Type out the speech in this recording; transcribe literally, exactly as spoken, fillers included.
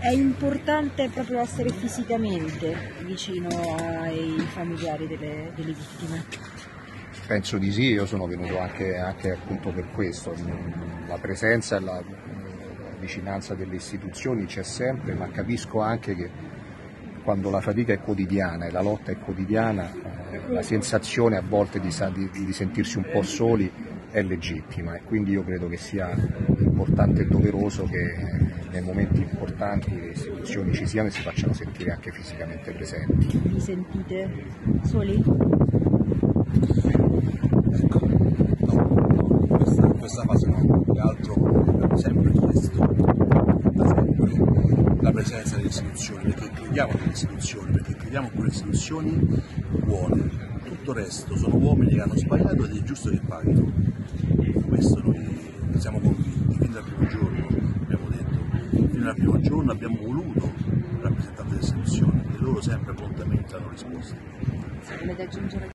È importante proprio essere fisicamente vicino ai familiari delle, delle vittime? Penso di sì, io sono venuto anche, anche appunto per questo. La presenza e la, la vicinanza delle istituzioni c'è sempre, ma capisco anche che quando la fatica è quotidiana e la lotta è quotidiana, eh, la sensazione a volte di, di, di sentirsi un po' soli è legittima, e quindi io credo che sia importante e doveroso che nei momenti importanti le istituzioni ci siano e si facciano sentire anche fisicamente presenti. Vi sentite soli? Ecco, no, no, questa, questa fase no, più che altro abbiamo sempre chiesto, da sempre, la presenza delle istituzioni, perché crediamo nelle istituzioni, perché crediamo in quelle istituzioni buone. Tutto il resto sono uomini che hanno sbagliato ed è giusto che paghino. Questo noi siamo convinti, fin dal primo giorno abbiamo detto, fin dal primo giorno abbiamo voluto rappresentanti delle istituzioni e loro sempre prontamente hanno risposto. Volete aggiungere